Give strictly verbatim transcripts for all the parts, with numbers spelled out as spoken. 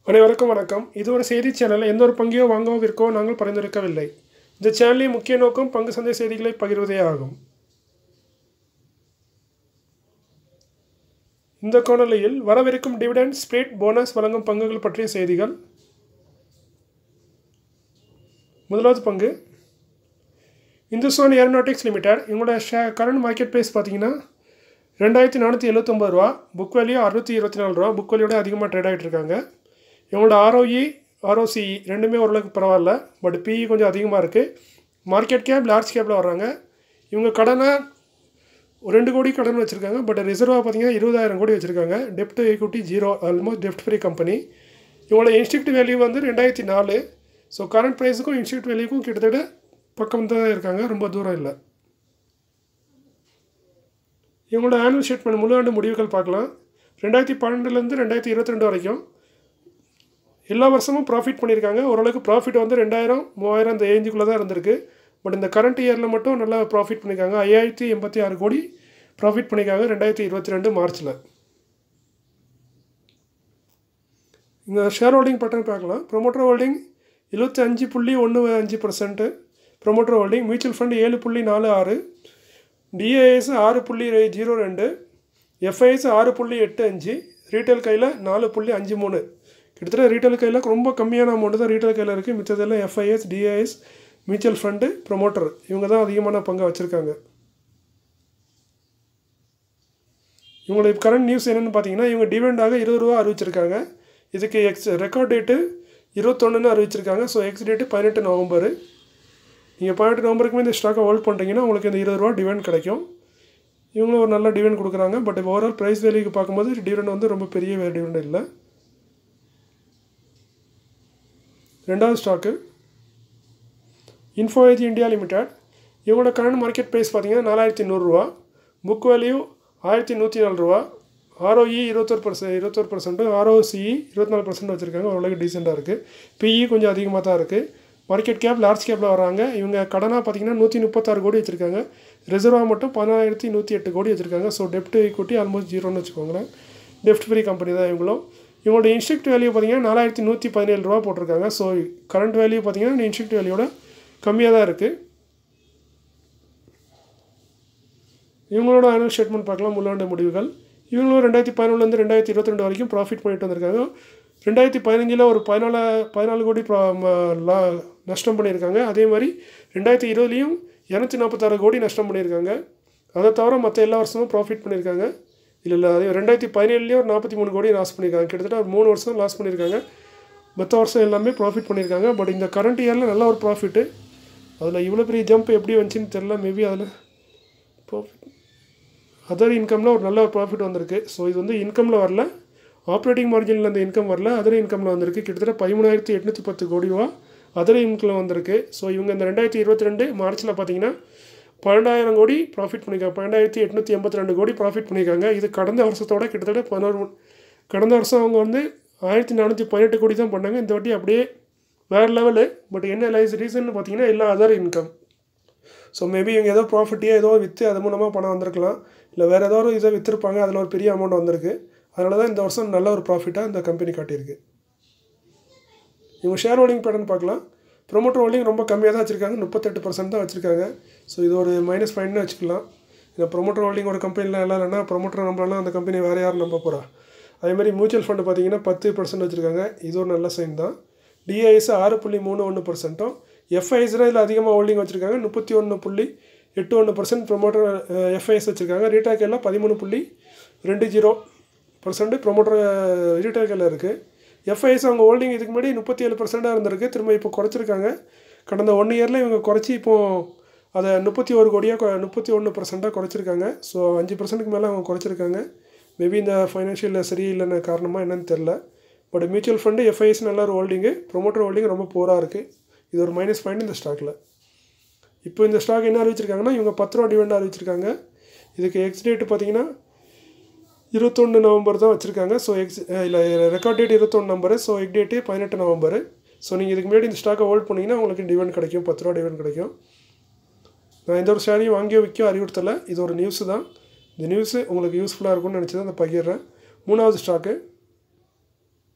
அனைவருக்கும் வணக்கம். இது ஒரு செய்தி சேனல். எந்த ஒரு பங்கையோ வாங்கவோ விற்கவோ நாங்கள் பரிந்துரைக்கவில்லை. இந்த சேனலின் முக்கிய நோக்கம் பங்கு சந்தை செய்திகளை பகிர்வதே ஆகும். இந்த காணொளியில் வரவிருக்கும் டிவிடெண்ட், ஸ்பிளிட், போனஸ் வழங்கும் பங்குகள் பற்றிய செய்திகள். முதலாவது பங்கு இந்துஸ்தான் ஏரோநாட்டிக்ஸ் லிமிடெட். இவங்களோட ஷே கரண்ட் மார்க்கெட் ப்ரைஸ் பார்த்தீங்கன்னா ரெண்டாயிரத்தி நானூற்றி எழுபத்தொம்பது ரூபா, புக் வேல்யூ அறுநூற்றி இருபத்தி நாலு ரூபா. புக் வேல்யூட அதிகமாக ட்ரேட் ஆகிட்டு இருக்காங்க. இவங்களோட ஆர்ஓஇ ஆர்ஓசிஇ ரெண்டுமே ஓரளவுக்கு பரவாயில்ல, பட் பிஇ கொஞ்சம் அதிகமாக இருக்குது. மார்க்கெட் கேப் லார்ஜ் கேப்பில் வர்றாங்க. இவங்க கடனை ஒரு ரெண்டு கோடி கடன் வச்சுருக்காங்க, பட் ரிசர்வாக பார்த்தீங்கன்னா இருபதாயிரம் கோடி வச்சுருக்காங்க. டெப்ட் ஈக்விட்டி ஜீரோ, ஆல்மோஸ்ட் டெப்ட் ஃப்ரீ கம்பெனி. இவங்களோட இன்ஸ்டியூட் வேல்யூ வந்து ரெண்டாயிரத்தி நாலு. ஸோ கரண்ட் ப்ரைஸுக்கும் இன்ஸ்டியூட் வேல்யூக்கும் கிட்டத்தட்ட பக்கம் தான் இருக்காங்க, ரொம்ப தூரம் இல்லை. இவங்களோட ஆனுவல் ஸ்டேட்மெண்ட் முழு ஆண்டு முடிவுகள் பார்க்கலாம். ரெண்டாயிரத்தி பன்னெண்டுலேருந்து ரெண்டாயிரத்தி இருபத்தி ரெண்டு வரைக்கும் எல்லா வருஷமும் ப்ராஃபிட் பண்ணியிருக்காங்க. ஓரளவுக்கு ப்ராஃபிட் வந்து ரெண்டாயிரம் மூவாயிரம் இந்த ரேஞ்சுக்குள்ளே தான் இருந்திருக்கு. பட் இந்த கரண்ட் இயரில் மட்டும் நல்லா ப்ராஃபிட் பண்ணியிருக்காங்க. ஐயாயிரத்தி எண்பத்தி ஆறு கோடி ப்ராஃபிட் பண்ணியிருக்காங்க ரெண்டாயிரத்தி இருபத்தி ரெண்டு மார்ச்சில். இந்த ஷேர் ஹோல்டிங் பட்டன் பார்க்கலாம். ப்ரொமோட்டர் ஹோல்டிங் எழுபத்தி அஞ்சு புள்ளி ஒன்று அஞ்சு percent promoter holding. Mutual fund ஏழு புள்ளி நாலு ஆறு, டிஏஎஸ் ஆறு புள்ளி ஜீரோ ரெண்டு, எஃப்ஐஎஸ் ஆறு புள்ளி எட்டு அஞ்சு, ரீட்டைல் கையில் நாலு புள்ளி அஞ்சு மூணு. கிட்டத்தட்ட ரீட்டைல் கையில் ரொம்ப கம்மியான அமௌண்ட்டு தான் ரீட்டைல் கையில் இருக்குது. மிச்சதெல்லாம் FIs, DIs, mutual fund, promoter இவங்க தான் அதிகமான பங்கு வச்சுருக்காங்க. இவங்களுடைய கரண்ட் நியூஸ் என்னென்னு பார்த்தீங்கன்னா, இவங்க டிவிடெண்டாக இருபது ரூபா அறிவிச்சிருக்காங்க. இதுக்கு எக்ஸ் ரெக்கார்ட் டேட்டு இருபத்தொன்னுன்னு அறிவிச்சிருக்காங்க. ஸோ எக்ஸ் டேட்டு பதினெட்டு நவம்பர். நீங்கள் பதினெட்டு நவம்பருக்குமே இந்த ஸ்டாக்கை ஹோல்ட் பண்ணுறீங்கன்னா உங்களுக்கு இந்த இருபது ரூபா டிவிடெண்ட் கிடைக்கும். இவங்களும் ஒரு நல்ல டிவிடெண்ட் கொடுக்குறாங்க. பட் ஓவரால் ப்ரைஸ் வேல்யூக்கு பார்க்கும்போது டிவிடெண்ட் வந்து ரொம்ப பெரிய டிவிடெண்ட் இல்லை. ரெண்டாவது ஸ்டாக்கு இன்ஃபோஏஜி இந்தியா லிமிடெட். இவங்களோட கரண்ட் மார்க்கெட் ப்ரைஸ் பார்த்தீங்கன்னா நாலாயிரத்தி நூறுரூவா, புக் வேல்யூ ஆயிரத்தி நூற்றி நாலு ரூபா, ஆர்ஓஇ இருபத்தொரு பர்சன்ட் இருபத்தொரு பர்சன்ட்டு ஆர்ஓசிஇ இருபத்தி நாலு பர்சன்ட் வச்சுருக்காங்க. ஓரளவுக்கு டீசெண்டாக இருக்குது. பிஇ கொஞ்சம் அதிகமாக தான் இருக்குது. மார்க்கெட் கேப் லார்ஜ் கேப்பில் வராங்க. இவங்க கடனாக பார்த்தீங்கன்னா நூற்றி முப்பத்தாறு கோடி வச்சுருக்காங்க. ரிசர்வாக மட்டும் பதினாயிரத்தி நூற்றி எட்டு கோடி வச்சுருக்காங்க. ஸோ டெப்ட் ஈக்விட்டி ஆல்மோஸ்ட் ஜீரோன்னு வச்சுக்கோங்களேன். டெப்ட் ஃப்ரீ கம்பெனி தான் இவங்களும். இவங்களோட இன்ஸ்டியூட் வேல்யூ பார்த்தீங்கன்னா நாலாயிரத்தி நூற்றி பதினேழு ரூபா போட்டிருக்காங்க. ஸோ கரண்ட் வேல்யூ பார்த்தீங்கன்னா இன்ஸ்டியூட் வேல்யூட கம்மியாக தான் இருக்குது. இவங்களோட ஆனுவல் ஸ்டேட்மெண்ட் பார்க்கலாம். முன்னாண்டு முடிவுகள். இவங்களும் ரெண்டாயிரத்தி பதினொன்றுலேருந்து ரெண்டாயிரத்தி இருபத்தி ரெண்டு வரைக்கும் ப்ராஃபிட் பண்ணிட்டு வந்திருக்காங்க. ரெண்டாயிரத்தி பதினஞ்சில் ஒரு பதினாலு பதினாலு கோடி லா நஷ்டம் பண்ணியிருக்காங்க. அதே மாதிரி ரெண்டாயிரத்தி இருபதுலேயும் இரநூத்தி நாற்பத்தாறு கோடி நஷ்டம் பண்ணியிருக்காங்க. அதை தவிர மற்ற எல்லா வருஷமும் ப்ராஃபிட் பண்ணியிருக்காங்க. இல்லை இல்லை அதே ரெண்டாயிரத்தி பதினேழுலேயே ஒரு நாற்பத்தி மூணு கோடி லாஸ் பண்ணியிருக்காங்க. கிட்டத்தட்ட ஒரு மூணு வருஷம் லாஸ் பண்ணியிருக்காங்க. மற்ற வருஷம் எல்லாமே ப்ராஃபிட் பண்ணியிருக்காங்க. பட் இந்த கரண்ட் இயரில் நல்ல ஒரு ப்ராஃபிட்டு. அதில் இவ்வளோ பெரிய ஜம்ப் எப்படி வந்துச்சுன்னு தெரில. மேபி அதில் ப்ராஃபிட் அதர் இன்கமில் ஒரு நல்ல ஒரு ப்ராஃபிட் வந்திருக்கு. ஸோ இது வந்து இன்கமில் வரல, ஆப்ரேட்டிங் மார்ஜினில் அந்த இன்கம் வரல, அதர் இன்கமில் வந்திருக்கு. கிட்டத்தட்ட பதிமூணாயிரத்தி எட்நூற்றி பத்து கோடி ரூபா அதர் இன்கமில் வந்திருக்கு. ஸோ இவங்க இந்த ரெண்டாயிரத்தி இருபத்தி ரெண்டு மார்ச்சில் பார்த்தீங்கன்னா பன்னெண்டாயிரம் கோடி ப்ராஃபிட் பண்ணியிருக்காங்க. பன்னெண்டாயிரத்தி எட்நூற்றி எண்பத்தி ரெண்டு கோடி ப்ராஃபிட் பண்ணியிருக்காங்க. இது கடந்த வருஷத்தோட கிட்டத்தட்ட பதினோரு கடந்த வருஷம் அவங்க வந்து ஆயிரத்தி நானூற்றி பதினெட்டு கோடி தான் பண்ணாங்க. இந்த வாட்டி அப்படியே வேறு லெவலு. பட் என்ன லைஸ் ரீசன்னு பார்த்தீங்கன்னா எல்லாம் அதர் இன்கம். ஸோ மேபி இவங்க ஏதோ ப்ராஃபிட்டே ஏதோ விற்று அது மூலமாக பணம் வந்திருக்கலாம், இல்லை வேறு ஏதோ ஒரு இதை விற்றுருப்பாங்க, அதில் ஒரு பெரிய அமௌண்ட் வந்திருக்கு. அதனால தான் இந்த வருஷம் நல்ல ஒரு ப்ராஃபிட்டாக இந்த கம்பெனி காட்டியிருக்கு. இவங்க ஷேர் ஹோல்டிங் பேட்டர்ன் பார்க்கலாம். ப்ரொமோட்டர் ஹோல்டிங் ரொம்ப கம்மியாக தான் வச்சுருக்காங்க, முப்பத்தெட்டு பர்சன்ட் தான் வச்சுருக்காங்க. ஸோ இது ஒரு மைனஸ் பாயிண்ட்னு வச்சுக்கலாம். இந்த ப்ரொமோட்டர் ஹோல்டிங் ஒரு கம்பெனியில் எல்லாம் இல்லைன்னா ப்ரொமோட்டர் நம்பலாம் அந்த கம்பெனி வேறு யாரும் நம்ப போகிறா. அதேமாதிரி மியூச்சுவல் ஃபண்டு பார்த்தீங்கன்னா பத்து பர்சன்ட் வச்சுருக்காங்க. இது ஒரு நல்ல சைன் தான். டிஐஎஸ் ஆறு புள்ளி மூணு ஒன்று பர்சன்ட்டும், எஃப்ஐஎஸ் தான் இதில் அதிகமாக ஹோல்டிங் வச்சுருக்காங்க. முப்பத்தி ஒன்று புள்ளி எட்டு ஒன்று பர்சன்ட் ப்ரொமோட்டர் எஃப்ஐஎஸ் வச்சுருக்காங்க. ரீட்டைல் கையில் பதிமூணு புள்ளி ரெண்டு ஜீரோ பர்சன்ட் ப்ரொமோட்டர் ரீட்டைல் கையில் இருக்குது. எஃப்ஐஎஸ் அவங்க ஹோல்டிங் இதுக்கு முன்னாடி முப்பத்தி ஏழு பர்சென்ட்டாக இருந்திருக்கு. திரும்ப இப்போ குறைச்சிருக்காங்க. கடந்த ஒன் இயரில் இவங்க குறைச்சி இப்போது அதை முப்பத்தி ஒரு கோடியாக முப்பத்தி ஒன்று பர்சென்ட்டாக குறைச்சிருக்காங்க. ஸோ அஞ்சு பர்சன்ட்டுக்கு மேலே அவங்க குறைச்சிருக்காங்க. மேபி இந்த ஃபைனான்ஷியலில் சரியில்லைன்னு காரணமாக என்னென்னு தெரில. பட் மியூச்சுவல் ஃபண்டு எஃப்ஐஎஸ் நல்ல ஒரு ஹோல்டிங்கு, ப்ரொமோட்டர் ஹோல்டிங் ரொம்ப போராக இருக்குது. இது ஒரு மைனஸ் பாயிண்ட் இந்த ஸ்டாக்கில். இப்போ இந்த ஸ்டாக் என்ன அறிவிச்சிருக்காங்கன்னா இவங்க பத்து ரூபா டிவிடெண்ட் அறிவிச்சிருக்காங்க. இதுக்கு எக்ஸ் டேட்டு பார்த்தீங்கன்னா இருபத்தொன்று நவம்பர் தான் வச்சுருக்காங்க. ஸோ எக்ஸ் இல்லை ரெக்கார்ட் டேட் இருபத்தொன்று நவம்பர். ஸோ எக் டேட்டு பதினெட்டு நவம்பர். ஸோ நீங்கள் இதுக்கு முன்னாடி இந்த ஸ்டாக்கை ஹோல்ட் பண்ணிங்கன்னா உங்களுக்கு டிவிடெண்ட் கிடைக்கும், பத்து ரூபா டிவிடெண்ட் கிடைக்கும். நான் எந்த ஒரு ஷேரையும் வாங்கியோ விற்கோ அறிவுறுத்தலை. இது ஒரு நியூஸு தான். இந்த நியூஸு உங்களுக்கு யூஸ்ஃபுல்லாக இருக்கும்னு நினச்சி தான் அதை பகிர்றேன். மூணாவது ஸ்டாக்கு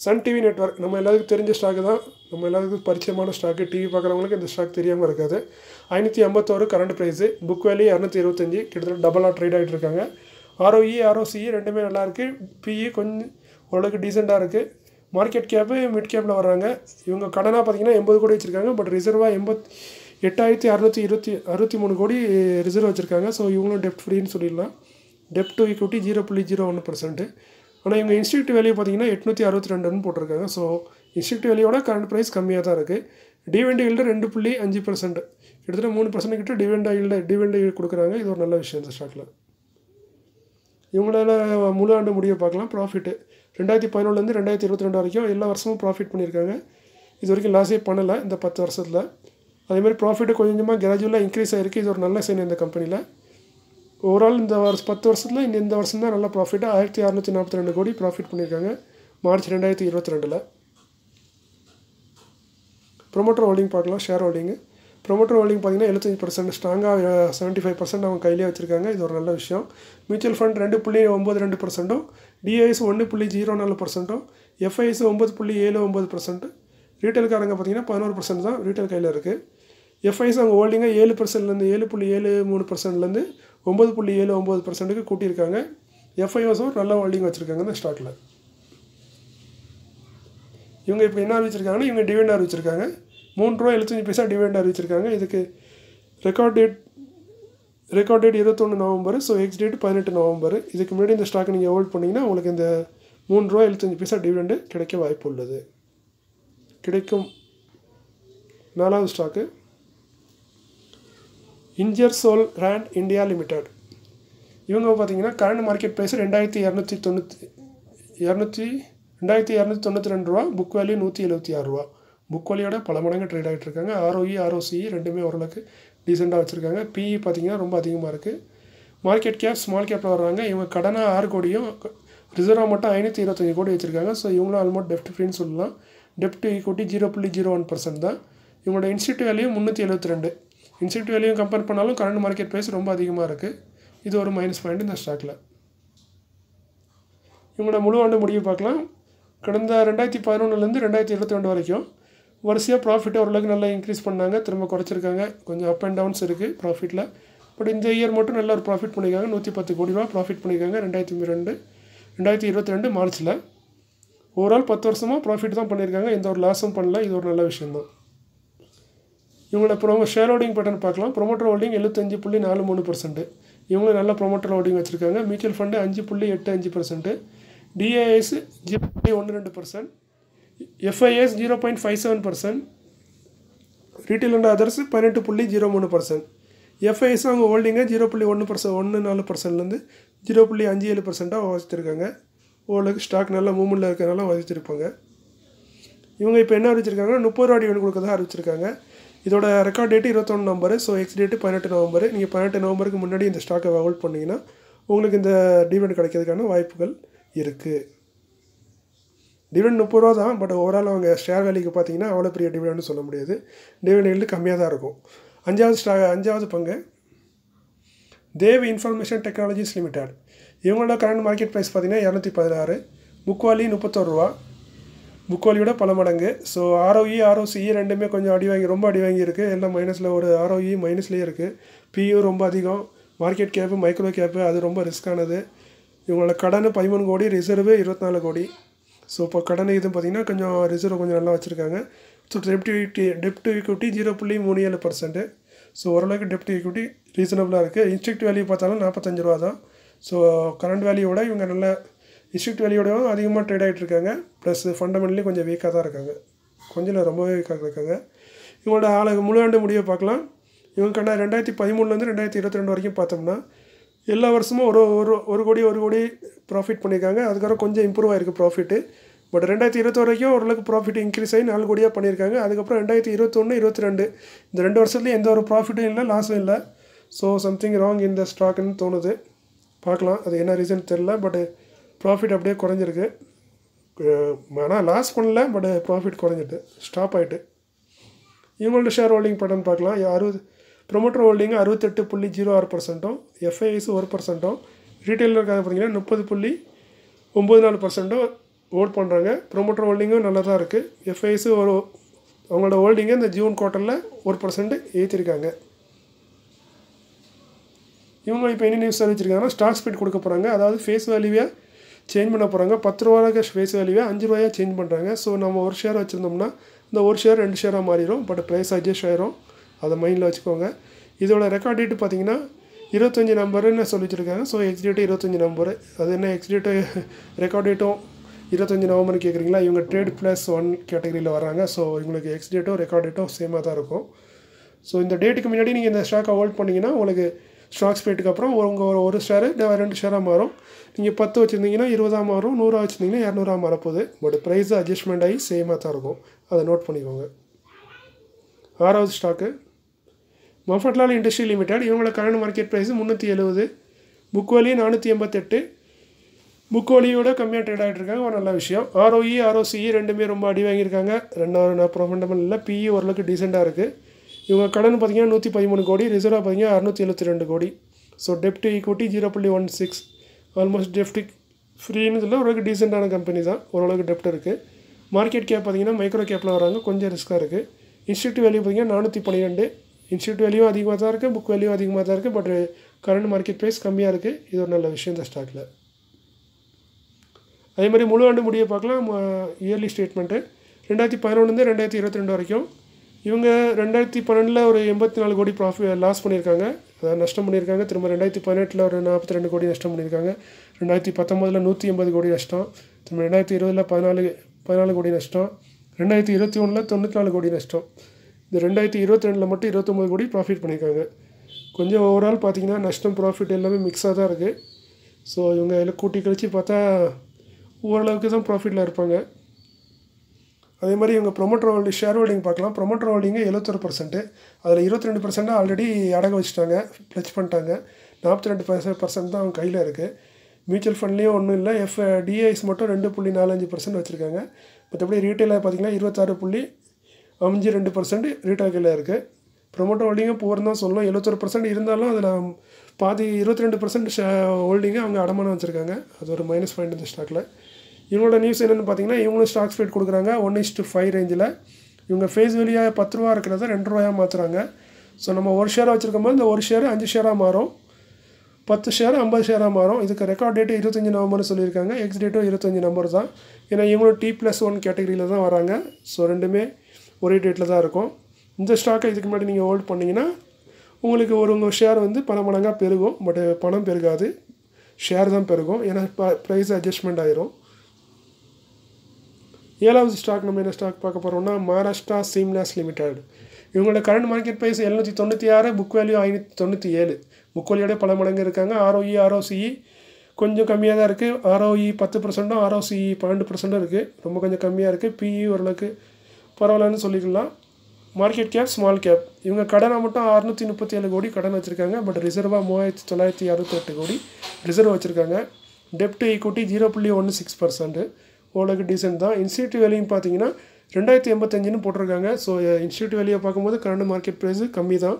சன் டிவி நெட்வொர்க் நம்ம எல்லாத்துக்கும் தெரிஞ்ச ஸ்டாக்கு தான், நம்ம எல்லாத்துக்கும் பரிச்சயமான ஸ்டாக்கு. டிவி பார்க்குறவங்களுக்கு இந்த ஸ்டாக் தெரியாமல் இருக்காது. ஐநூற்றி ஐம்பத்தோரு கரண்ட் ப்ரைஸு, புக் வேல்யூ இரநூத்தி இருபத்தஞ்சி, கிட்டத்தட்ட டபுளாக ட்ரேட் ஆகிட்டு இருக்காங்க. ஆர்ஓஇ ஆர்ஓசிஇ ரெண்டுமே நல்லாயிருக்கு. பிஇ கொஞ்சம் ஓரளவுக்கு டீசெண்டாக இருக்குது. மார்க்கெட் கேப்பு மிட் கேப்பில் வர்றாங்க. இவங்க கடனாக பார்த்தீங்கன்னா எண்பது கோடி வச்சுருக்காங்க. பட் ரிசர்வாக எண்பத் எட்டாயிரத்தி அறுநூற்றி இருபத்தி அறுபத்தி மூணு கோடி ரிசர்வ் வச்சுருக்காங்க. ஸோ இவங்களும் டெப்ட் ஃப்ரீன்னு சொல்லிடலாம். டெப்ட் டு ஈக்விட்டி ஜீரோ புள்ளி ஜீரோ ஒன்று பர்சன்ட்டு. ஆனால் இவங்க இன்ஸ்டியூட் வேல்யூ பார்த்தீங்கன்னா எட்நூற்றி அறுபத்தி ரெண்டுன்னு போட்டிருக்காங்க. ஸோ இன்ஸ்டியூட் வேல்யூவோட கரண்ட் ப்ரைஸ் கம்மியாக தான் இருக்குது. டிவிடெண்ட் ஈல்டு ரெண்டு புள்ளி அஞ்சு பர்சன்ட், கிட்டத்தட்ட மூணு பர்சன்ட் கிட்ட டிவிடெண்ட் ஈல்டு டிவிடெண்ட் ஈல்டு கொடுக்குறாங்க. இது ஒரு நல்ல விஷயம் இந்த ஸ்டாக்கில். இவங்களால முழு ஆண்டு முடிவை பார்க்கலாம். ப்ராஃபிட்டு ரெண்டாயிரத்தி பதினொன்றுலேருந்து ரெண்டாயிரத்தி இருபத்தி ரெண்டு வரைக்கும் எல்லா வருஷமும் ப்ராஃபிட் பண்ணியிருக்காங்க. இது வரைக்கும் லாஸே பண்ணலை இந்த பத்து வருஷத்தில். அதேமாதிரி ப்ராஃபிட்டு கொஞ்சம் கொஞ்சமாக கிராஜுவலாக இன்க்ரீஸ் ஆகிருக்கு. இது ஒரு நல்ல சைன் இந்த கம்பெனியில். ஓவரால் இந்த வருஷம் பத்து வருஷத்தில் இந்த இந்த வருஷம் தான் நல்ல ப்ராஃபிட்டு ஆயிரத்தி அறநூற்றி நாற்பத்தி ரெண்டு கோடி ப்ராஃபிட் பண்ணியிருக்காங்க மார்ச் ரெண்டாயிரத்தி இருபத்தி ரெண்டில். ப்ரொமோட்டர் ஹோல்டிங் பார்க்கலாம். ஷேர் ஹோல்டிங்கு ப்ரொமோட்டர் ஹோல்டிங் பார்த்தீங்கன்னா எழுபத்தஞ்சு பர்சன்ட் ஸ்ட்ராங்காக செவன்ட்டி ஃபைவ் பர்சன்ட் அவங்க கையிலே வச்சுருக்காங்க. இது ஒரு நல்ல விஷயம். மியூச்சுவல் ஃபண்ட் ரெண்டு புள்ளி ஒம்பது ரெண்டு பர்சன்ட்டும், டிஐஎஸ் ஒன்று புள்ளி ஜீரோ நாலு பர்சன்ட்டும், எஃப்ஐஎஸ் ஒம்பது புள்ளி ஏழு ஒம்பது பர்சன்ட். ரீட்டைல்காரங்க பார்த்தீங்கன்னா பதினோரு பர்சன்ட் தான் ரீட்டைல் கையில் இருக்குது. எஃப்ஐஎஸ் அவங்க ஹோல்டிங்காக ஏழு பர்சன்ட்லேருந்து ஏழு புள்ளி ஏழு மூணு பர்சன்ட்லேருந்து ஒம்பது புள்ளி ஏழு ஒம்பது பர்சன்ட்டுக்கு கூட்டியிருக்காங்க. எஃப்ஐஎஸும் நல்ல ஹோல்டிங் வச்சுருக்காங்க இந்த ஸ்டாக்கில். இவங்க இப்போ என்ன அறிவிச்சிருக்காங்கன்னா இவங்க டிவிடெண்ட் அறிவிச்சிருக்காங்க. மூணு ரூபா எழுபத்தஞ்சி பைசா டிவிடெண்ட் அறிவிச்சிருக்காங்க. இதுக்கு ரெக்கார்ட் டேட் ரெக்கார்ட் டேட் இருபத்தொன்று நவம்பர். ஸோ எக்ஸ் டேட் பதினெட்டு நவம்பர். இதுக்கு முன்னாடி இந்த ஸ்டாக் நீங்கள் ஹோல்ட் பண்ணிங்கன்னா உங்களுக்கு இந்த மூணு ரூபா எழுபத்தஞ்சி பைசா டிவிடெண்டு கிடைக்க வாய்ப்பு உள்ளது. கிடைக்கும். நாலாவது stock Ingersoll Rand India limited. இவங்க பார்த்தீங்கன்னா கரண்ட் மார்க்கெட் ப்ரைஸ் ரெண்டாயிரத்தி இரநூத்தி தொண்ணூற்றி இரநூத்தி ரெண்டாயிரத்தி இரநூத்தி தொண்ணூற்றி ரெண்டு ரூபா, புக் வேல்யூ நூற்றி எழுபத்தி ஆறு ரூபா. புக் வேல்யூவோட பல மடங்கு ட்ரேட் ஆகிட்டு இருக்காங்க. ஆர்ஓஇ ஆர்ஓசிஇ ரெண்டுமே ஓரளவுக்கு டீசெண்டாக வச்சுருக்காங்க. பிஇ பார்த்தீங்கன்னா ரொம்ப அதிகமாக இருக்குது. மார்க்கெட் கேப் ஸ்மால் கேப்பில் வர்றாங்க. இவங்க கடனாக ஆறு கோடியும் ரிசர்வாக மட்டும் ஐநூற்றி இருபத்தஞ்சி கோடி வச்சுருக்காங்க. ஸோ இவங்களும் ஆல்மோஸ்ட் டெப்ட் ஃப்ரீன்னு சொல்லலாம். டெப்ட் ஈக்விட்டி ஜீரோ புள்ளி ஜீரோ ஒன் பர்சன்ட் தான். இவங்களோட இன்ஸ்டியூட் வேல்யூ முந்நூற்றி எழுபத்தி ரெண்டு. இன்ஸ்டியூட் வேல்யூ கம்பேர் பண்ணாலும் கரண்ட் மார்க்கெட் ப்ரைஸ் ரொம்ப அதிகமாக இருக்குது. இது ஒரு மைனஸ் பாயிண்ட் இந்த ஸ்டாக்கில். இவங்களோட முழு ஆண்டு முடிவு பார்க்கலாம். கடந்த ரெண்டாயிரத்தி பதினொன்றுலேருந்து ரெண்டாயிரத்தி இருபத்தி ரெண்டு வரைக்கும் வரிசையாக ப்ராஃபிட்டை ஓரளவுக்கு நல்லா இன்க்ரீஸ் பண்ணாங்க. திரும்ப குறைச்சிருக்காங்க. கொஞ்சம் அப் அண்ட் டவுன்ஸ் இருக்குது ப்ராஃபிட்டில். பட் இந்த இயர் மட்டும் நல்ல ஒரு ப்ராஃபிட் பண்ணியிருக்காங்க. நூற்றி பத்து கோடி ரூபா ப்ராஃபிட் பண்ணியிருக்காங்க ரெண்டாயிரத்தி ரெண்டு ரெண்டாயிரத்தி இருபத்தி ரெண்டு மார்ச்சில். ஓவரால் பத்து வருஷமாக ப்ராஃபிட் தான் பண்ணியிருக்காங்க. எந்த ஒரு லாஸும் பண்ணல. இது ஒரு நல்ல விஷயந்தான். இவங்களோட ப்ரொமோ ஷேர் ஹோல்டிங் பேட்டர்ன் பார்க்கலாம். ப்ரொமோட்டர் ஹோல்டிங் எழுபத்தஞ்சு புள்ளி நாலு மூணு பர்சன்ட். இவங்களும் நல்ல ப்ரொமோட்டர் ஹோல்டிங் வச்சுருக்காங்க. மியூச்சுவல் ஃபண்டு அஞ்சு புள்ளி எட்டு அஞ்சு பர்சன்ட்டு, டிஐஎஸ் ஜீரோ புள்ளி ஒன்று ரெண்டு percent, FIs zero point five seven percent, retail and others பதினெட்டு புள்ளி ஜீரோ மூணு பர்சன்ட். எஃப்ஐஎஸ் அவங்க ஹோல்டிங்கை ஜீரோ புள்ளி ஒன்று பர்சன்ட் ஒன்று நாலு பர்சன்ட்லேருந்து ஜீரோ புள்ளி அஞ்சு ஏழு பர்சன்ட்டாக வச்சுருக்காங்க. ஓரளவுக்கு ஸ்டாக் நல்ல மூவ்மெண்ட்டில் இருக்கிறனால வச்சுருப்பாங்க. இவங்க இப்போ என்ன அறிவிச்சிருக்காங்கன்னா முப்பது ரூபா டிவிடெண்ட் கொடுக்கறதா அறிவிச்சிருக்காங்க. இதோட ரெக்கார்ட் டேட்டு இருபத்தொன்று நவம்பர். ஸோ எக்ஸ் டேட்டு பதினெட்டு நவம்பர். நீங்கள் பதினெட்டு நவம்பருக்கு முன்னாடி இந்த ஸ்டாக்கை ஹோல்ட் பண்ணிங்கன்னா உங்களுக்கு இந்த டிவிடெண்ட் கிடைக்கிறதுக்கான வாய்ப்புகள் இருக்குது. டிவிடெண்ட் முப்பது ரூபா தான். பட் ஓவரால் அவங்க ஷேர் வேல்யூக்கு பார்த்தீங்கன்னா அவ்வளோ பெரிய டிவிடெண்ட்னு சொல்ல முடியாது. டிவிடெண்ட் ஈல்டு கம்மியாக தான் இருக்கும். அஞ்சாவது ஸ்டா அஞ்சாவது பங்கு தேவ் இன்ஃபர்மேஷன் டெக்னாலஜிஸ் லிமிடெட். இவங்களோட கரண்ட் மார்க்கெட் ப்ரைஸ் பார்த்தீங்கன்னா இரநூத்தி பதினாறு, புக் வேல்யூ முப்பத்தொரு ரூபா, புக் வேல்யூட பல மடங்கு. ஸோ ஆர்ஓஇ ஆர்ஓசிஇ ரெண்டுமே கொஞ்சம் அடி வாங்கி ரொம்ப அடி வாங்கியிருக்கு. எல்லாம் மைனஸில் ஒரு ஆர்ஓஇ மைனஸ்லேயே இருக்குது. பியூ ரொம்ப அதிகம். மார்க்கெட் கேப்பு மைக்ரோ கேப்பு அது ரொம்ப ரிஸ்க்கானது. இவங்களோட கடன் பதிமூணு கோடி, ரிசர்வு இருபத்தி நாலு கோடி. ஸோ இப்போ கடன் இது பார்த்திங்கன்னா கொஞ்சம் ரிசர்வ் கொஞ்சம் நல்லா வச்சுருக்காங்க. ஸோ டெப்ட் ஈக்விட்டி டெப்ட் ஈக்விட்டி ஜீரோ புள்ளி மூணு ஏழு பர்சன்ட்டு. ஸோ ஓரளவுக்கு டெப்ட் ஈக்விட்டி ரீசனபிளாக இருக்குது. இன்ஸ்டியூட் வேல்யூ பார்த்தாலும் நாற்பத்தஞ்சு ரூபா தான். ஸோ கரண்ட் வேல்யூவோட இவங்க நல்ல இன்ஸ்டியூட் வேல்யூவோடவும் அதிகமாக ட்ரேட் ஆகிட்டு இருக்காங்க. ப்ளஸ் ஃபண்டமெண்டலி கொஞ்சம் வீக்காக தான் இருக்காங்க. கொஞ்சம் ரொம்பவே வீக்காக இருக்காங்க. இவங்களோட ஆளு முழு ஆண்டு முடிவை பார்க்கலாம். இவங்க கண்ட ரெண்டாயிரத்தி பதிமூணுலேருந்து ரெண்டாயிரத்தி இருபத்தி ரெண்டு வரைக்கும் பார்த்தோம்னா எல்லா வருஷமும் ஒரு ஒரு ஒரு கோடி ஒரு கோடி ப்ராஃபிட் பண்ணியிருக்காங்க. அதுக்கப்புறம் கொஞ்சம் இம்ப்ரூவ் ஆகிருக்கு ப்ராஃபிட்டு. பட் ரெண்டாயிரத்தி இருபத்தி வரைக்கும் ஓரளவுக்கு ப்ராஃபிட் இன்க்ரீஸ் ஆகி நாலு கோடியாக பண்ணியிருக்காங்க. அதுக்கப்புறம் ரெண்டாயிரத்தி இருபத்தொன்று இருபத்தி ரெண்டு இந்த ரெண்டு வருஷத்துலேயும் எந்த ஒரு ப்ராஃபிட்டும் இல்லை, லாஸும் இல்லை. ஸோ சம்திங் ராங் இந்த ஸ்டாக்குன்னு தோணுது. பார்க்கலாம் அது என்ன ரீசன் தெரில. பட் ப்ராஃபிட் அப்படியே குறைஞ்சிருக்கு. ஆனால் லாஸ் பண்ணல, பட் ப்ராஃபிட் குறைஞ்சிட்டு ஸ்டாப் ஆகிட்டு. இவங்களோட ஷேர் ஹோல்டிங் பட்டன் பார்க்கலாம். அறுபது ப்ரொமோட்டர் ஹோல்டிங் அறுபத்தெட்டு புள்ளி ஜீரோ ஆறு பர்சன்ட்டும், எஃப்ஐஎஸ் ஒரு பர்சன்ட்டும், ரீட்டைலருக்காக பார்த்தீங்கன்னா முப்பது புள்ளி ஒம்பது நாலு பர்சன்ட்டும், ஹோல்ட் பண்ணுறாங்க. ப்ரொமோட்டர் ஹோல்டிங்கும் நல்லா தான் இருக்குது. எஃப்ஐஎஸ் ஒரு அவங்களோட ஹோல்டிங்கை இந்த ஜூன் குவார்ட்டரில் ஒரு பர்சன்ட் ஏற்றிருக்காங்க. இவங்க இப்போ என்ன நியூஸ் அறிவிச்சிருக்காங்கன்னா ஸ்டாக் ஸ்பிட் கொடுக்க போகிறாங்க. அதாவது ஃபேஸ் வேல்யூவை சேஞ்ச் பண்ண போகிறாங்க. பத்து ரூபாய்க்கு ஃபேஸ் வேல்யூவை அஞ்சு ரூபாயாக சேஞ்ச் பண்ணுறாங்க. ஸோ நம்ம ஒரு ஷேர் வச்சுருந்தோம்னா இந்த ஒரு ஷேர் ரெண்டு ஷேராக மாறிடும். பட் ப்ரைஸ் அட்ஜஸ்ட் ஆயிரும். அதை மைண்டில் வச்சுக்கோங்க. இதோட ரெக்கார்ட் டேட்டு பார்த்தீங்கன்னா இருபத்தஞ்சி நம்பருன்னு சொல்லி வச்சுருக்காங்க. ஸோ எக்ஸ் டேட்டு இருபத்தஞ்சி நம்பரு. அது என்ன எக்ஸ் டேட்டு ரெக்கார்ட் டேட்டும் இருபத்தஞ்சி நவம்பர்னு கேட்குறீங்களா? இவங்க ட்ரேட் ப்ளஸ் ஒன் கேட்டகரியில் வராங்க. ஸோ இவங்களுக்கு எக்ஸ் டேட்டும் ரெக்கார்ட் டேட்டும் சேமாக தான் இருக்கும். ஸோ இந்த டேட்டுக்கு முன்னாடி நீங்கள் இந்த ஸ்டாக்கை ஹோல்ட் பண்ணிங்கன்னா உங்களுக்கு ஸ்டாக் ஸ்பிட்டுக்கு அப்புறம் உங்கள் ஒரு ஒரு ஷேரு ரெண்டு ஷேராக மாறும். நீங்கள் பத்து வச்சுருந்தீங்கன்னா இருபதாக மாறும். நூறுரூவா வச்சுருந்தீங்கன்னா இரநூறுவா மாறப்போகுது. பட் ப்ரைஸ் அட்ஜஸ்ட்மெண்ட் ஆகி சேமாக தான் இருக்கும். அதை நோட் பண்ணிக்கோங்க. ஆறாவது ஸ்டாக்கு மஃபட்லால் இண்டஸ்ட்ரி லிமிடெட். இவங்களோட கரண்ட் மார்க்கெட் ப்ரைஸ் முந்நூற்றி எழுபது, புக் வேல்யூ நானூற்றி எண்பத்தெட்டு. புக் வேல்யூவோட கம்மியாக ட்ரேட் ஆகிட்டு இருக்காங்க. ஒரு நல்ல விஷயம். ஆர்ஓஇ ஆர்ஓசிஇ ரெண்டுமே ரொம்ப அடி வாங்கியிருக்காங்க. ரெண்டாவது ப்ரொஃபண்டபிள் இல்லை. பிஇ ஓரளவுக்கு டீசெண்டாக இருக்குது. இவங்க கடன் பார்த்தீங்கன்னா நூற்றி பதிமூணு கோடி, ரிசர்வாக பார்த்தீங்கன்னா அறுநூற்றி எழுபத்தி ரெண்டு கோடி. ஸோ டெப்ட் ஈக்விட்டி ஜீரோ புள்ளி ஒன் சிக்ஸ் ஆல்மோஸ்ட் டெப்ட் ஃப்ரீன்னு சொல்ல ஓரளவுக்கு டீசெண்டான கம்பெனி தான். ஓரளவுக்கு டெப்ட் இருக்குது. மார்க்கெட் கேப் பார்த்தீங்கன்னா மைக்ரோ கேப்பில் வராங்க. கொஞ்சம் ரிஸ்க்காக இருக்குது. இன்ஸ்டியூட் வேல்யூ பார்த்தீங்கன்னா நானூற்றி பன்னிரெண்டு. இன்ஸ்டியூட் வேல்யூ அதிகமாக தான் இருக்குது. புக் வேல்யூ அதிகமாக தான் இருக்குது. பட் கரண்ட் மார்க்கெட் ப்ரைஸ் கம்மியாக இருக்குது. இது ஒரு நல்ல விஷயம் இந்த ஸ்டாக்கில். அதே மாதிரி முழு ஆண்டு முடிய பார்க்கலாம். இயர்லி ஸ்டேட்மெண்ட்டு ரெண்டாயிரத்தி பதினொன்றுலேருந்து ரெண்டாயிரத்தி இருபத்தி ரெண்டு வரைக்கும் இவங்க ரெண்டாயிரத்தி பன்னெண்டில் ஒரு எண்பத்தி நாலு கோடி ப்ராஃபிட் லாஸ் பண்ணியிருக்காங்க. அதாவது நஷ்டம் பண்ணியிருக்காங்க. திரும்ப ரெண்டாயிரத்தி பதினெட்டில் ஒரு நாற்பத்தி ரெண்டு கோடி நஷ்டம் பண்ணியிருக்காங்க. ரெண்டாயிரத்தி பத்தொம்போதில் நூற்றி எண்பது கோடி நஷ்டம். திரும்ப ரெண்டாயிரத்தி இருபதில் பதினாலு பதினாலு கோடி நஷ்டம். ரெண்டாயிரத்தி இருபத்தி ஒன்றில் தொண்ணூற்றி நாலு கோடி நஷ்டம். இந்த ரெண்டாயிரத்தி இருபத்தி ரெண்டில் மட்டும் இருபத்தொம்பது கோடி ப்ராஃபிட் பண்ணியிருக்காங்க. கொஞ்சம் ஓவரால் பார்த்தீங்கன்னா நஷ்டம் ப்ராஃபிட் எல்லாமே மிக்ஸாக தான் இருக்குது. ஸோ இவங்க எல்லாம் கூட்டி கழித்து பார்த்தா ஓரளவுக்கு தான் ப்ராஃபிட்டில் இருப்பாங்க. அதே மாதிரி இவங்க ப்ரொமோட்டர் ஹோல்டிங் ஷேர் ஹோல்டிங் பார்க்கலாம். ப்ரொமோட்டர் ஹோல்டிங்கு எழுபத்தொரு பர்சன்ட்டு. அதில் இருபத்தி ரெண்டு பர்சன்ட் ஆல்ரெடி அடகு வச்சுட்டாங்க, ப்ளச் பண்ணிட்டாங்க. நாற்பத்தி ரெண்டு பர்சன்ட் பர்சன்ட் தான் அவங்க கையில் இருக்குது. மியூச்சுவல் ஃபண்ட்லேயும் ஒன்றும் இல்லை. எஃப் டிஐஸ் மட்டும் ரெண்டு புள்ளி நாலஞ்சு பர்சன்ட் வச்சுருக்காங்க. மற்றபடி ரீட்டைலில் பார்த்தீங்கன்னா இருபத்தாறு புள்ளி அஞ்சு ரெண்டு பர்சன்ட் ரீட்டைல் கையில் இருக்குது. ப்ரொமோட்டர் ஹோல்டிங்கும் போகிறன்னு தான் சொல்லணும். எழுபத்தொரு பர்சன்ட் இருந்தாலும் அதில் பாதி இருபத்தி ரெண்டு பர்சன்ட் ஷே ஹோல்டிங்கு அவங்க அடமானம் வச்சுருக்காங்க. அது ஒரு மைனஸ் பாயிண்ட் இந்த ஸ்டாக்கில். இவங்களோட நியூஸ் என்னென்னு பார்த்தீங்கன்னா இவங்களும் ஸ்டாக் ஸ்பிட் கொடுக்குறாங்க ஒன் இஸ் டு ஃபைவ் ரேஞ்சில். இவங்க ஃபேஸ் வேல்யூ பத்து ரூபா இருக்கிறத ரெண்டு ரூபாயாக மாற்றுறாங்க. ஸோ நம்ம ஒரு ஷேராக வச்சுருக்கும் போது இந்த ஒரு ஷேர் அஞ்சு ஷேராக மாறும். பத்து ஷேர் ஐம்பது ஷேராக மாறும். இதுக்கு ரெக்கார்ட் டேட்டு இருபத்தஞ்சி நவம்பர்னு சொல்லியிருக்காங்க. எக்ஸ் டேட்டும் இருபத்தஞ்சி நம்பர் தான். ஏன்னா இவங்களும் டி ப்ளஸ் ஒன் கேட்டகரியில் தான் வராங்க. ஸோ ரெண்டுமே ஒரே டேட்டில் தான் இருக்கும். இந்த ஸ்டாக்கை இதுக்கு முன்னாடி நீங்கள் ஹோல்ட் பண்ணிங்கன்னா உங்களுக்கு ஒரு உங்கள் ஷேர் வந்து பல மடங்காக பெருகும். பட் பணம் பெருகாது, ஷேர் தான் பெருகும். ஏன்னா ப்ரைஸ் அட்ஜஸ்ட்மெண்ட் ஆயிரும். ஏழாவது ஸ்டாக் நம்ம என்ன ஸ்டாக் பார்க்க போகிறோம்னா மகாராஷ்டிரா சீம்லாஸ் லிமிடெட். இவங்களோட கரண்ட் மார்க்கெட் ப்ரைஸ் எழுநூற்றி தொண்ணூற்றி ஆறு, புக் வேல்யூ ஐநூற்றி தொண்ணூற்றி ஏழு. புக் வேல்யூட பல மடங்கு இருக்காங்க. ஆர்ஓஇ ஆர்ஓசிஇ கொஞ்சம் கம்மியாக தான் இருக்குது. ஆர்ஓஇ பத்து பர்சன்ட்டும் ஆர்ஓசிஇ பன்னெண்டு பர்சன்ட்டும் இருக்குது. ரொம்ப கொஞ்சம் கம்மியாக இருக்குது. பிஇ ஓரளவுக்கு பரவாயில்லன்னு சொல்லிக்கலாம். Market cap small cap. இவங்க கடனை மட்டும் அறுநூற்றி முப்பத்தி ஏழு கோடி கடன் வச்சுருக்காங்க. பட் ரிசர்வாக மூவாயிரத்தி தொள்ளாயிரத்தி அறுபத்தெட்டு கோடி ரிசர்வ் வச்சுருக்காங்க. டெப்ட் ஈக்விட்டி ஜீரோ புள்ளி ஒன்று சிக்ஸ் பர்சன்ட்டு ஓரளவுக்கு டீசென்ட் தான். இன்ஸ்டியூட் வேல்யூன்னு பார்த்தீங்கன்னா ரெண்டாயிரத்தி எண்பத்தஞ்சுன்னு போட்டிருக்காங்க. ஸோ இன்ஸ்டியூட் வேல்யூவை பார்க்கும்போது கரண்ட் மார்க்கெட் ப்ரைஸு கம்மி தான்.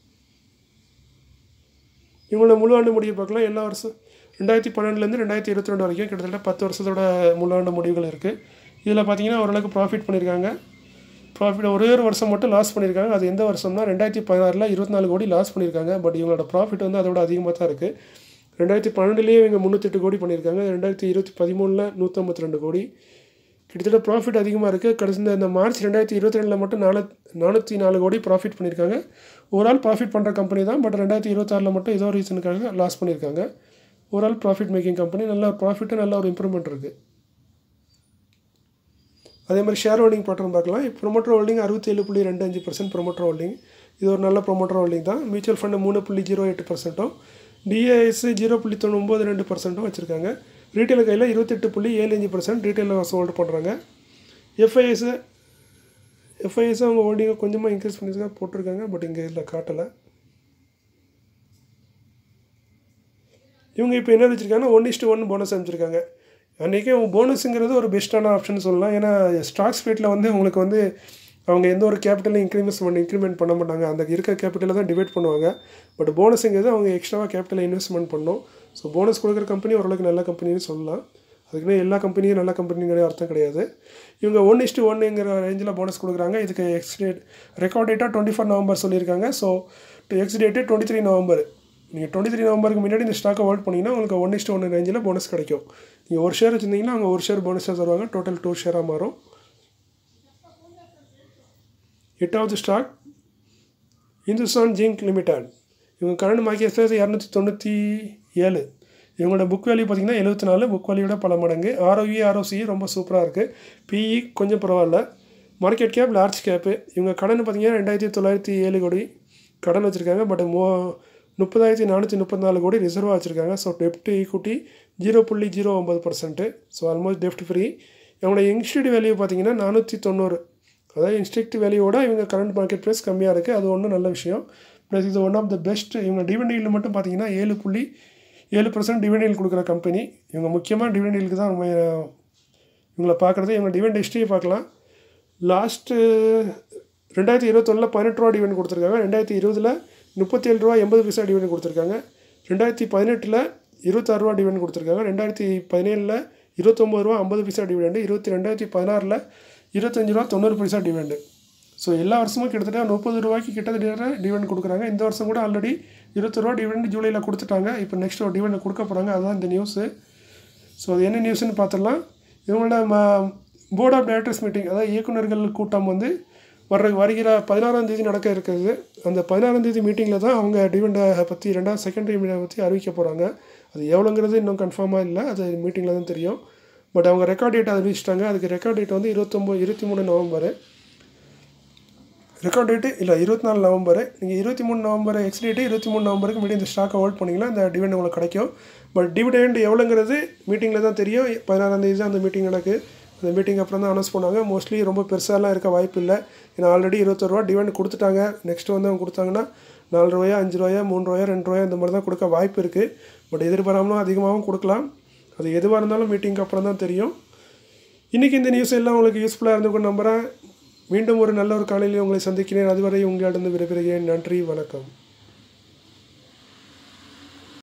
இவங்களோட முழு ஆண்டு முடிவு பார்க்கலாம். எல்லா வருஷம் ரெண்டாயிரத்தி பன்னெண்டுலேருந்து ரெண்டாயிரத்தி இருபத்தி ரெண்டு வரைக்கும் கிட்டத்தட்ட பத்து வருஷத்தோட முழு ஆண்டு முடிவுகள் இருக்குது. இதில் பார்த்தீங்கன்னா ஓரளவுக்கு ப்ராஃபிட் பண்ணியிருக்காங்க. ப்ராஃபிட் ஒரே ஒரு வருஷம் மட்டும் லாஸ் பண்ணியிருக்காங்க. அது எந்த வருஷம்னா ரெண்டாயிரத்தி பதினாறில் இருபத்தி நாலு கோடி லாஸ் பண்ணியிருக்காங்க. பட் இவங்களோட ப்ராஃபிட் வந்து அதோட அதிகமாக தான் இருக்குது. ரெண்டாயிரத்தி பன்னெண்டுலேயே இவங்க முந்நூற்றெட்டு கோடி பண்ணியிருக்காங்க. ரெண்டாயிரத்தி இருபத்தி பதிமூணில் நூற்றம்பத்தி ரெண்டு கோடி. கிட்டத்தட்ட ப்ராஃபிட் அதிகமாக இருக்குது. கடைசி இந்த மார்ச் ரெண்டாயிரத்தி இருபத்தி ரெண்டில் மட்டும் நாலு நானூற்றி நாலு கோடி ப்ராஃபிட் பண்ணியிருக்காங்க. ஓவரால் ப்ராஃபிட் பண்ணுற கம்பெனி தான். பட் ரெண்டாயிரத்தி இருபத்தாறில் மட்டும் ஏதோ ரீசனுக்காக லாஸ் பண்ணியிருக்காங்க. Overall profit making company. நல்ல ஒரு ப்ராஃபிட்டு, நல்ல ஒரு இம்ப்ரூவ்மெண்ட் இருக்குது. அதே மாதிரி ஷேர் ஹோல்டிங் பேட்டர்ன் பார்க்கலாம். ப்ரொமோட்டர் ஹோல்டிங் அறுபத்தி ஏழு புள்ளி ரெண்டு அஞ்சு பர்சன்ட் ப்ரொமோட்டர் ஹோல்டிங். இது ஒரு நல்ல ப்ரொமோட்டர் ஹோல்டிங் தான். மியூச்சுவல் ஃபண்டு மூணு புள்ளி ஜீரோ எட்டு பர்சன்ட்டும் டிஐஎஸ் ஜீரோ புள்ளி தொண்ணூறு ரெண்டு பர்சன்ட்டும் வச்சுருக்காங்க. ரீட்டைல் கையில் இருபத்தெட்டு புள்ளி ஏழு அஞ்சு பர்சன்ட் ரீட்டைலில் ஹோல்டு பண்ணுறாங்க. எஃப்ஐஎஸ் எஃப்ஐஎஸ் அவங்க ஹோல்டிங்கை கொஞ்சமாக இன்க்ரீஸ் பண்ணி போட்டிருக்காங்க. பட் இங்கே இதில் காட்டலை. இவங்க இப்போ என்ன வச்சுருக்காங்கன்னா ஒன் இஸ்ட்டு ஒன் போனஸ் அமைச்சிருக்காங்க. அன்றைக்கி போனஸுங்கிறது ஒரு பெஸ்ட்டான ஆப்ஷன் சொல்லலாம். ஏன்னா ஸ்டாக் ஸ்பிளிட்டில் வந்து உங்களுக்கு வந்து அவங்க எந்த ஒரு கேபிட்டலையும் இன்க்ரிமெண்ட்ஸ் பண்ணி இன்க்ரிமெண்ட் பண்ண மாட்டாங்க. அந்த இருக்க கேபிட்டலை தான் டிவைட் பண்ணுவாங்க. பட் போனஸுங்கிறது அவங்க எக்ஸ்ட்ராவாக கேபிட்டலை இன்வெஸ்ட்மெண்ட் பண்ணணும். ஸோ போனஸ் கொடுக்குற கம்பெனி ஓரளவுக்கு நல்ல கம்பெனின்னு சொல்லலாம். அதுக்குன்னு எல்லா கம்பெனியும் நல்ல கம்பெனிங்கிற அர்த்தம் கிடையாது. இவங்க ஒன் இஸ்டு ஒன்னுங்கிற ரேஞ்சில் போனஸ் கொடுக்குறாங்க. இதுக்கு எக்ஸ் டேட் ரெக்கார்ட் டேட்டாக டுவெண்ட்டி ஃபோர் நவம்பர் சொல்லியிருக்காங்க. So ex date twenty three November. நீங்கள் டுவெண்ட்டி த்ரீ நவம்பருக்கு முன்னாடி இந்த ஸ்டாக்கை ஹோல்ட் பண்ணிங்கன்னா உங்களுக்கு ஒன் இஸ்டு ஒன்று ரேஞ்சில் போனஸ் கிடைக்கும். நீங்கள் ஒரு ஷேர் வச்சுருந்தீங்கன்னா அவங்க ஒரு ஷேர் போனஸாக தருவாங்க. டோட்டல் டூ ஷேராக மாறும். எட்டாவது ஸ்டாக் இந்துஸ்தான் ஜிங்க் லிமிடெட். இவங்க கரண்ட் மார்க்கெட் ப்ரைஸ் இரநூத்தி தொண்ணூற்றி ஏழு. இவங்களோட புக் வேல்யூ பார்த்திங்கன்னா எழுபத்தி நாலு. புக் வேல்யூட பல மடங்கு. ஆர்ஓஇ ஆர்ஓசிஇ ரொம்ப சூப்பராக இருக்குது. பிஇ கொஞ்சம் பரவாயில்ல. Market cap large cap. இவங்க கடன் பார்த்திங்கன்னா ரெண்டாயிரத்தி தொள்ளாயிரத்தி ஏழு கோடி கடன் வச்சுருக்காங்க. பட் மோ முப்பதாயிரத்தி நானூற்றி முப்பத்தி நாலு கோடி ரிசர்வாக வச்சுருக்காங்க. ஸோ டெப்ட் ஈக்குட்டி ஜீரோ புள்ளி ஜீரோ ஒம்பது பர்சன்ட்டு. ஸோ ஆல்மோஸ்ட் டெப்ட் ஃப்ரீ. இவங்களோட இன்ஸ்டியூட் வேல்யூ பார்த்திங்கன்னா நானூற்றி தொண்ணூறு. அதாவது இன்ஸ்டியூட் வேல்யூவோட இவங்க கரண்ட் மார்க்கெட் ப்ரைஸ் கம்மியாக இருக்குது. அது ஒன்றும் நல்ல விஷயம். ப்ளஸ் இது ஒன் ஆஃப் த பெஸ்ட். இவங்க டிவிடெண்ட் ஈல்டு மட்டும் பார்த்திங்கன்னா ஏழு புள்ளி ஏழு பர்சன்ட் டிவிடெண்ட் ஈல்டு கொடுக்குற கம்பெனி. இவங்க முக்கியமாக டிவிடெண்ட் ஈல்டுக்கு தான் நம்ம இவங்களை பார்க்குறது. இவங்க டிவிடெண்ட் ஹிஸ்ட்ரியை பார்க்கலாம். லாஸ்ட்டு ரெண்டாயிரத்தி இருபத்தொன்னில் பதினெட்டு ரூபா டிவிடெண்ட் கொடுத்துருக்காங்க. ரெண்டாயிரத்தி இருபதில் முப்பத்தி ஏழு ரூபா எண்பது பைசா டிவிடெண்ட் கொடுத்துருக்காங்க. ரெண்டாயிரத்தி பதினெட்டில் இருபத்தாறு ரூபா டிவிடெண்ட் கொடுத்துருக்காங்க. ரெண்டாயிரத்தி பதினேழில் இருபத்தொம்பது ரூபா ஐம்பது பைசா டிவிடெண்டு. இருபத்தி ரெண்டாயிரத்தி பதினாறில் இருபத்தஞ்சி ரூபா தொண்ணூறு பைசா டிவிடெண்டு. ஸோ எல்லா வருஷமும் கிட்டத்தட்ட முப்பது ரூபாய்க்கு கிட்டத்தட்ட டிவிடெண்ட் கொடுக்குறாங்க. இந்த வருஷம் கூட ஆல்ரெடி இருபத்தி ரூபா டிவிடெண்ட் ஜூலையில் கொடுத்துட்டாங்க. இப்போ நெக்ஸ்ட் ஒரு டிவிடெண்ட் கொடுக்க போகிறாங்க. அதுதான் இந்த நியூஸு. ஸோ அது என்ன நியூஸ்னு பார்த்துடலாம். இவங்களோட ம போர்ட் ஆஃப் டைரக்டர்ஸ் மீட்டிங், அதாவது இயக்குநர்கள் கூட்டம் வந்து வர்ற வருகிற பதினாறாம் தேதி நடக்க இருக்கிறது. அந்த பதினாறாம் தேதி மீட்டிங்கில் தான் அவங்க டிவிடெண்டை பற்றி ரெண்டாவது செகண்டரி மீடியை பற்றி அறிவிக்க போகிறாங்க. அது எவ்வளோங்கிறது இன்னும் கன்ஃபார்மாக இல்லை. அது மீட்டிங்கில் தான் தெரியும். பட் அவங்க ரெக்கார்ட் டேட் அறிவிச்சிட்டாங்க. அதுக்கு ரெக்கார்ட் டேட் வந்து இருபத்தொம்போது இருபத்தி மூணு நவம்பர். ரெக்கார்ட் டேட்டு இல்லை இருபத்தி நாலு நவம்பர். நீங்கள் இருபத்தி மூணு நவம்பர் எக்ஸ் டேட்டு இருபத்தி மூணு நவம்பருக்கு மீடியம் இந்த ஸ்டாக்கை ஹோல்ட் பண்ணிங்கன்னா அந்த டிவிடெண்ட் உங்களுக்கு கிடைக்கும். பட் டிவிடெண்ட் எவ்வளோங்கிறது மீட்டிங்கில் தான் தெரியும். பதினாறாம் தேதி தான் அந்த மீட்டிங் நடக்குது. அந்த மீட்டிங் அப்புறம் தான் அனௌன்ஸ் பண்ணுவாங்க. மோஸ்ட்லி ரொம்ப பெருசாலாம் இருக்க வாய்ப்பு இல்லை. ஏன்னா ஆல்ரெடி இருபத்தொரு ரூபா டிவிடெண்ட் கொடுத்துட்டாங்க. நெக்ஸ்ட்டு வந்து அவங்க கொடுத்தாங்கன்னா நாலு ரூபாயா அஞ்சு ரூபாயா மூணு ரூபாயா ரெண்டு ரூபாயா இந்த மாதிரி தான் கொடுக்க வாய்ப்பு இருக்குது. பட் எதிர்பாராமலும் அதிகமாகவும் கொடுக்கலாம். அது எதுவாக இருந்தாலும் மீட்டிங்க்கு அப்புறம் தான் தெரியும். இன்றைக்கி இந்த நியூஸ் எல்லாம் உங்களுக்கு யூஸ்ஃபுல்லாக இருந்துக்கும் நம்புகிறேன். மீண்டும் ஒரு நல்ல ஒரு காலையில் உங்களை சந்திக்கிறேன். அதுவரை உங்களிடம் விடைபெறுகிறேன். நன்றி, வணக்கம்.